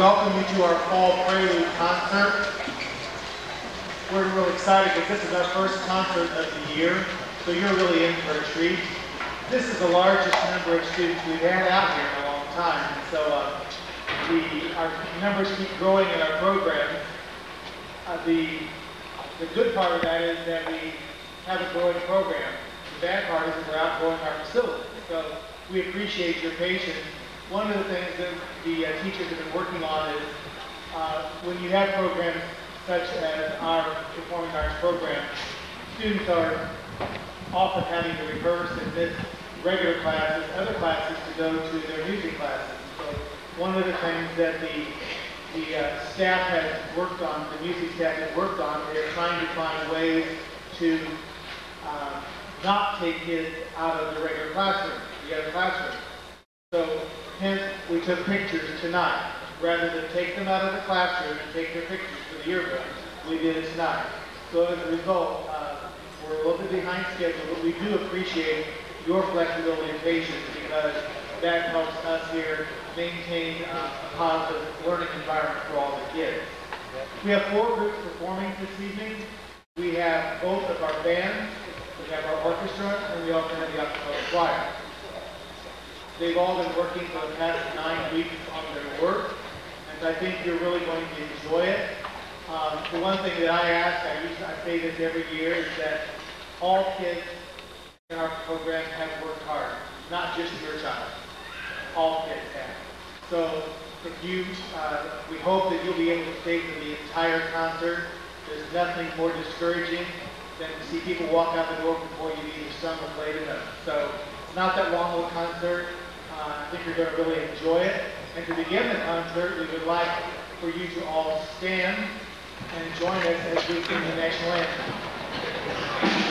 welcome you to our Fall Prelude concert. We're really excited because this is our first concert of the year, so you're really in for a treat. This is the largest number of students we've had out here in a long time, so our numbers keep growing in our program. The good part of that is that we have a growing program. The bad part is that we're outgrowing our facility, so we appreciate your patience. One of the things that the teachers have been working on is when you have programs such as our performing arts program, students are often having to rehearse and miss regular classes, other classes to go to their music classes. So one of the things that the staff has worked on, the music staff has worked on, they're trying to find ways to not take kids out of the regular classroom, the other classroom. So hence, we took pictures tonight. Rather than take them out of the classroom and take their pictures for the yearbook, we did it tonight. So as a result, we're a little bit behind schedule, but we do appreciate your flexibility and patience because that helps us here maintain a positive learning environment for all the kids. We have 4 groups performing this evening. We have both of our bands, we have our orchestra, and we also have the acapella choir. They've all been working for the past 9 weeks on their work, and I think you're really going to enjoy it. The one thing that I ask, I say this every year, is that all kids in our program have worked hard, not just your child. All kids have. So if we hope that you'll be able to stay for the entire concert. There's nothing more discouraging than to see people walk out the door before you've either sung or played enough. So it's not that long of a concert. I think you're going to really enjoy it. And to begin the concert, we would like for you to all stand and join us as we sing the national anthem.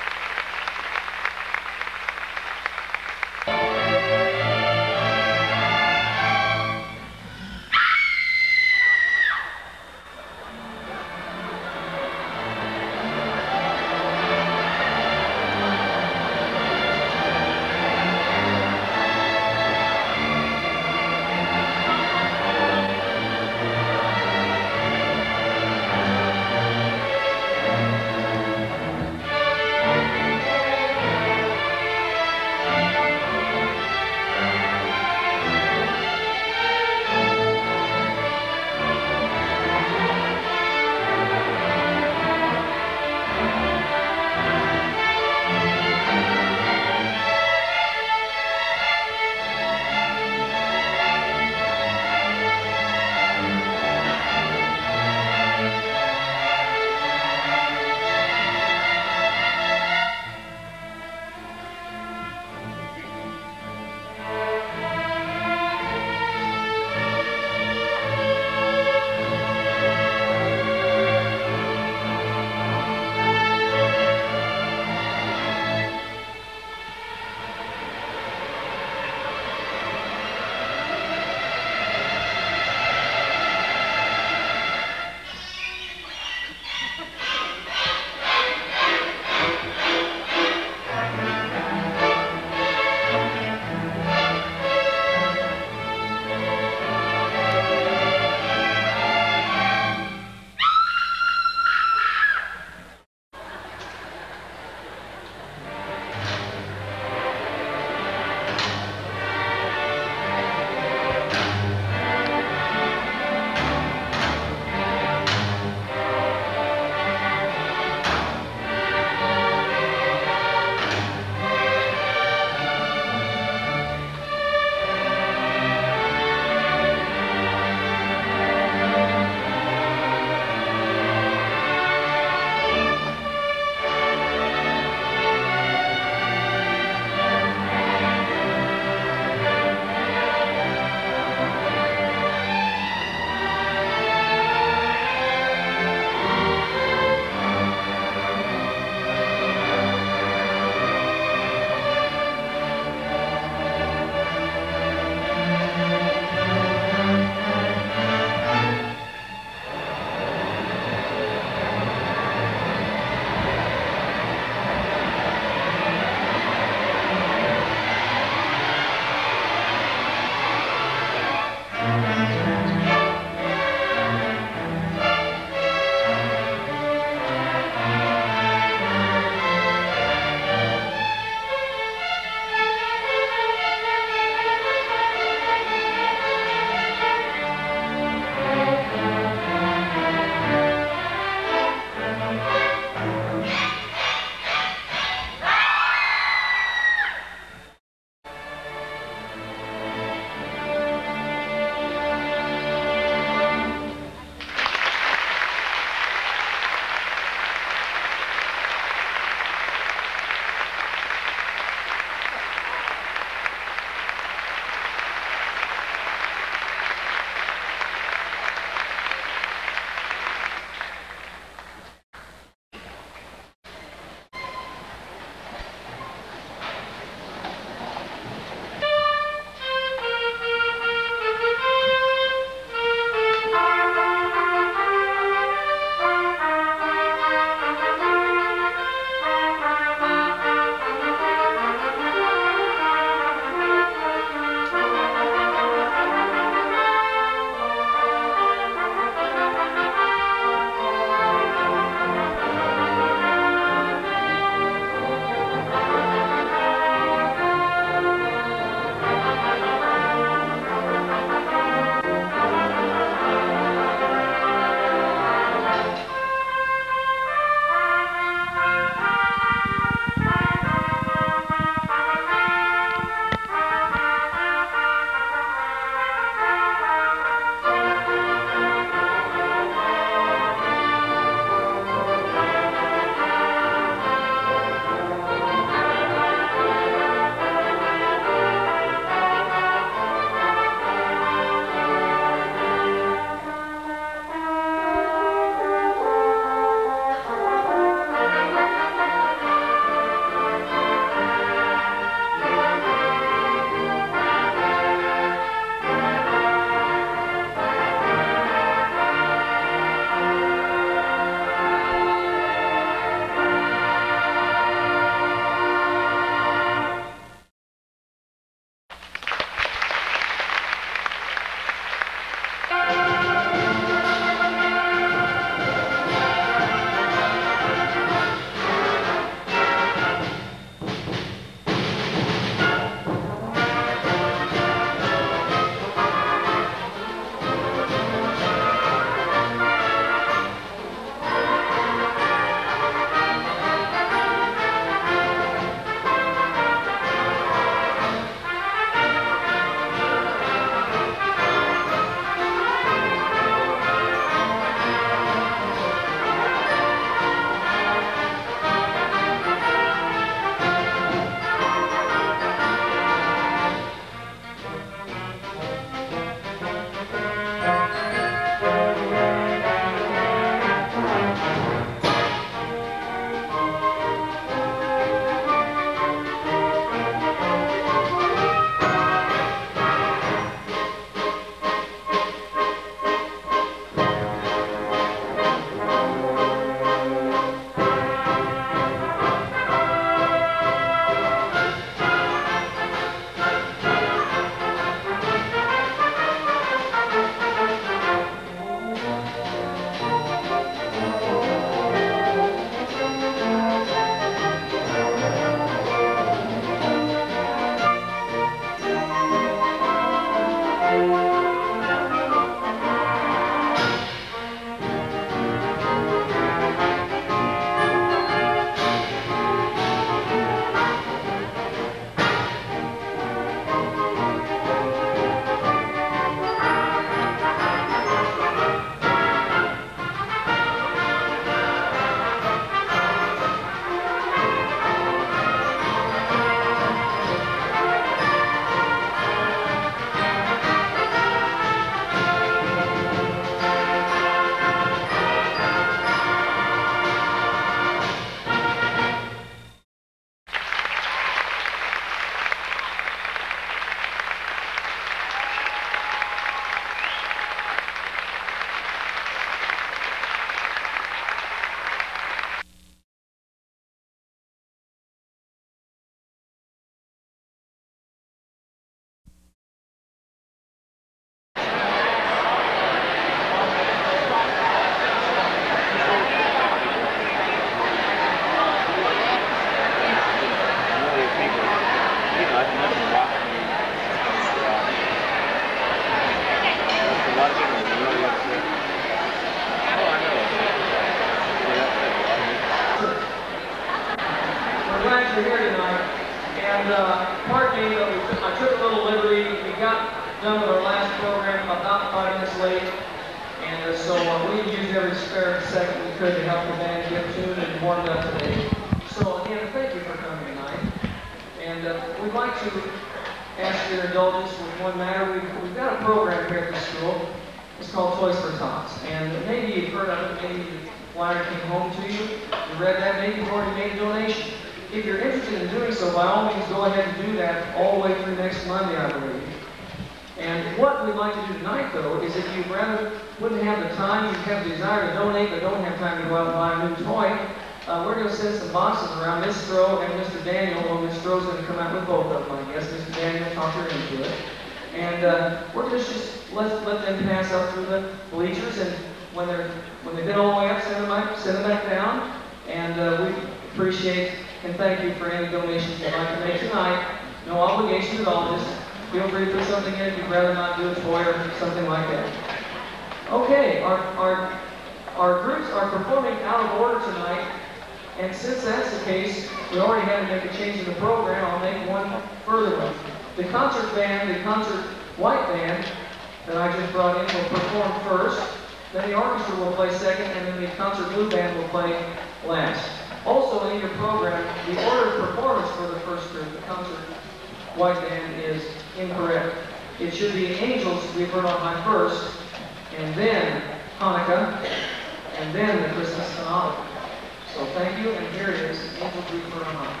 And pardon me, but I took a little liberty. We got done with our last program about 5 minutes late. And so we used every spare second we could to help the band get tuned and warmed up today. So again, thank you for coming tonight. And we'd like to ask your indulgence with one matter. We've got a program here at the school. It's called Toys for Tots. And maybe you've heard of it, maybe the flyer came home to you, you read that, maybe you've already made a donation. If you're interested in doing so, by all means go ahead and do that all the way through next Monday, I believe. And what we'd like to do tonight, though, is if you wouldn't have the time, you have the desire to donate, but don't have time to go out and buy a new toy, we're going to send some boxes around. Miss Stroh and Mr. Daniel, well, Miss Stroh's going to come out with both of them, I guess. Mr. Daniel talked her into it. And we're going to just let them pass up through the bleachers, and when they've been all the way up, send them back down. And we appreciate and thank you for any donations you'd like to make tonight. No obligation at all. Just feel free to put something in if you'd rather not do a toy or something like that. Okay, our groups are performing out of order tonight. And since that's the case, we already had to make a change in the program. I'll make one further one. The concert band, the concert white band that I just brought in will perform first. Then the orchestra will play second, and then the concert blue band will play last. Also in your program, the order of performance for the first group, the concert white band, is incorrect. It should be Angels We've Heard on High first, and then Hanukkah, and then the Christmas Sonata. So thank you, and here it is, Angels We've Heard on High.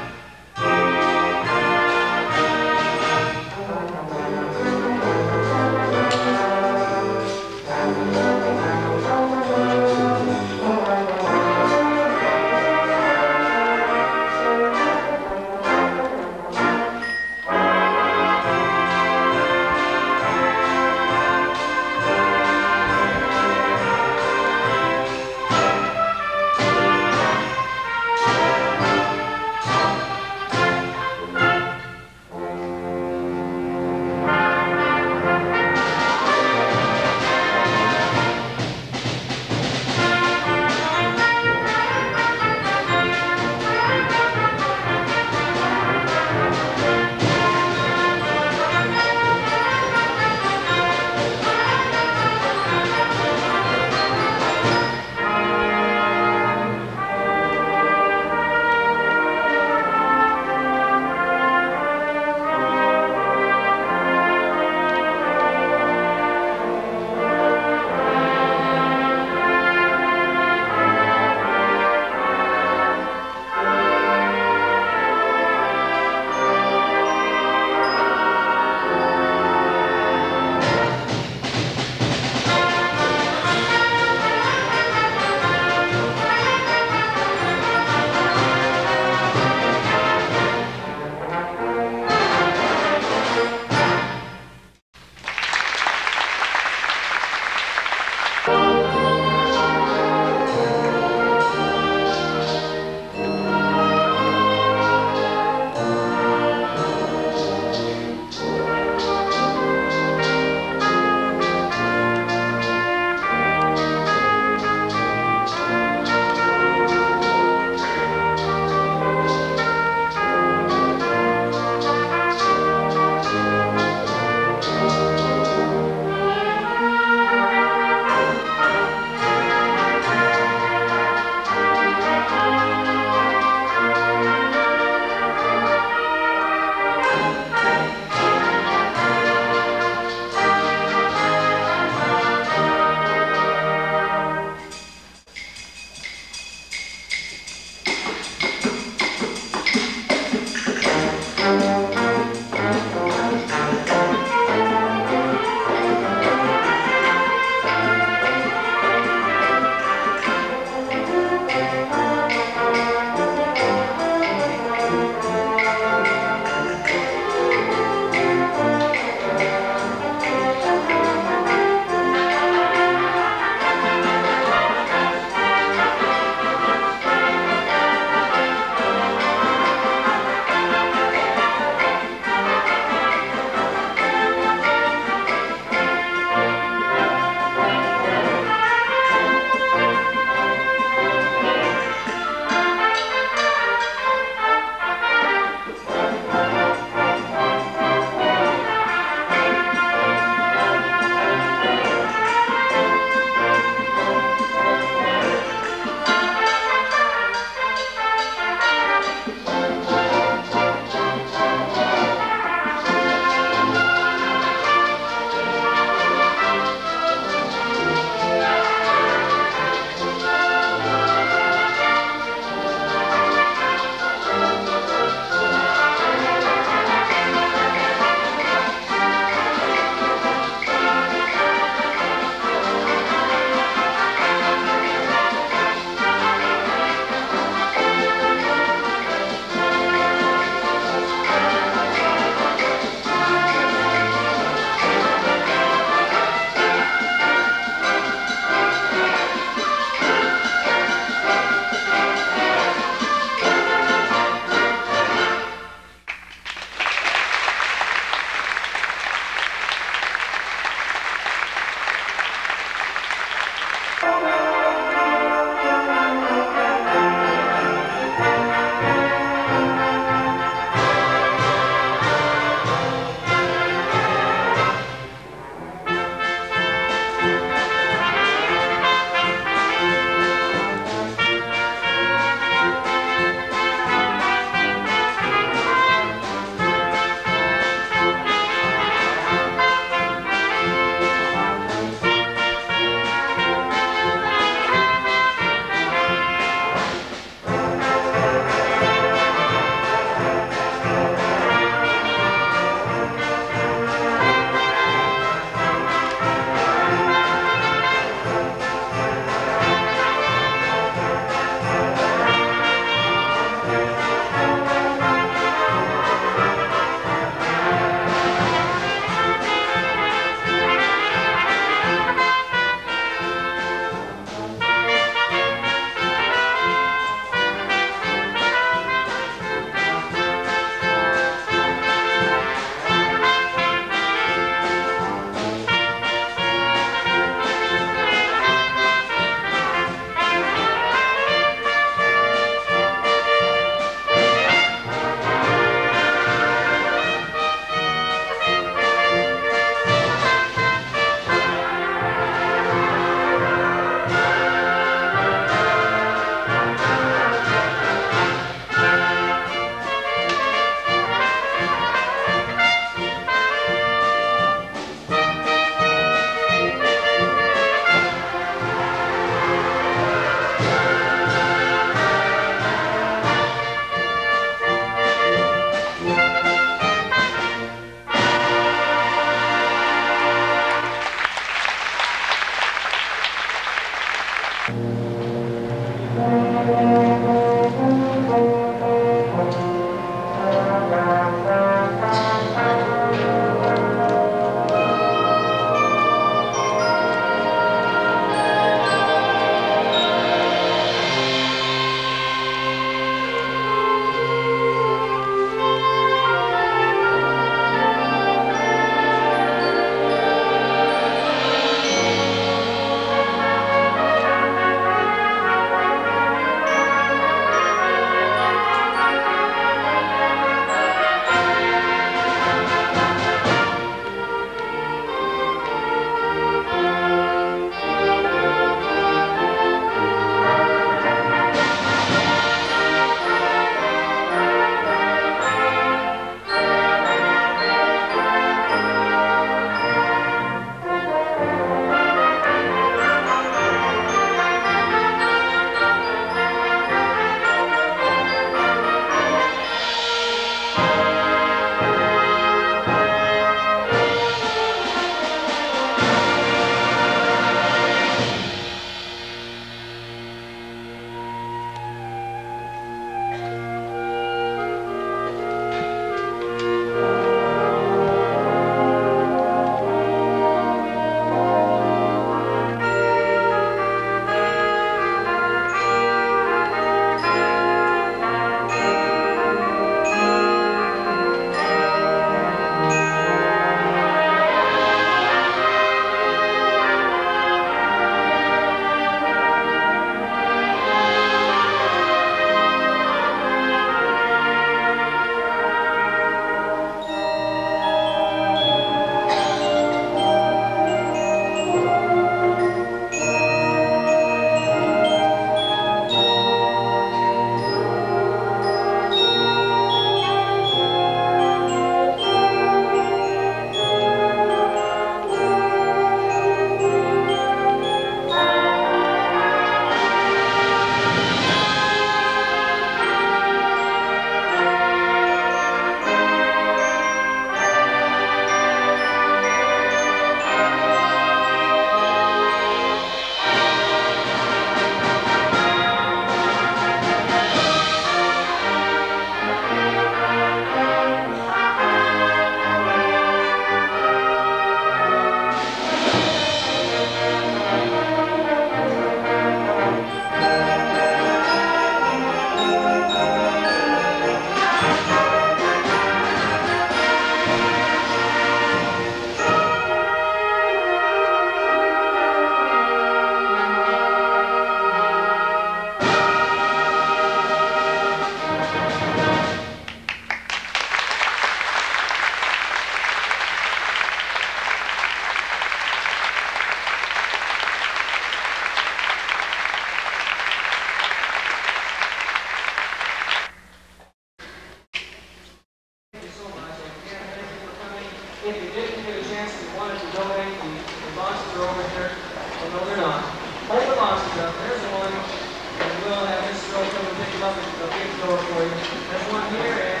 If you didn't get a chance and wanted to donate, the boxes are over here. Oh, no, they're not. Hold the boxes up. There's one. And we'll have Mr. Earl come and pick them up and they'll get the door for you. There's one here, and